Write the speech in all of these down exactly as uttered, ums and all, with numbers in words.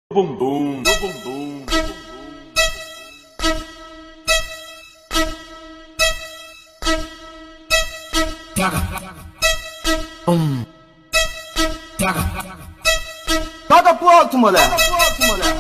bumbum, no bumbum. Hum. Joga pro alto, mulher. Joga pro alto, mulher.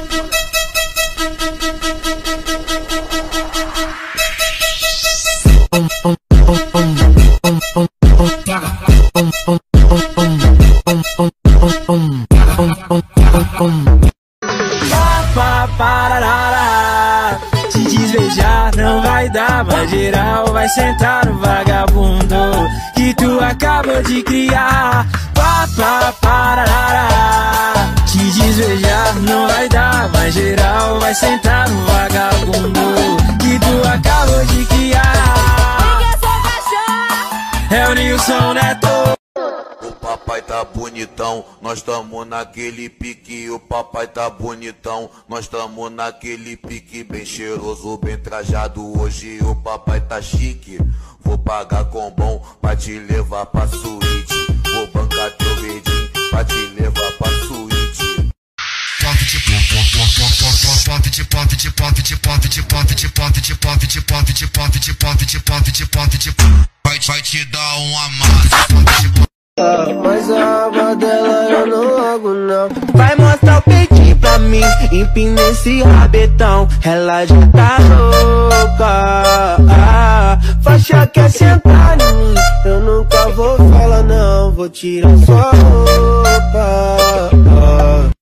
Hum, hum, hum, hum, hum, hum, hum. Hum, hum, hum, hum, hum, hum, hum, hum, hum, hum. Pa, pararara. Te desvejar não vai dar, mas geral vai sentar no vagabundo que tu acabou de criar. Pa, pa, pararara. Te desvejar não vai dar, mas geral vai sentar no vagabundo que tu acabou de criar. É o Nilson Neto. O papai tá bonitão, nós tamo naquele pique. O papai tá bonitão, nós tamo naquele pique. Bem cheiroso, bem trajado, hoje o papai tá chique. Vou pagar com bom pra te levar pra suíte. Vou bancar teu verdinho pra te levar pra suíte. Pop de pop de pop de pop de pop de pop de pop de pop de pop de pop de pop de pop de pop de pop. Vai vai te dar um amasso. Mas a aba dela eu não logo não. Vai mostrar o peitinho pra mim, empina esse rabetão. Ela já tá louca. Ah, Faixa quer sentar em mim, eu nunca vou falar não. Vou tirar sua roupa.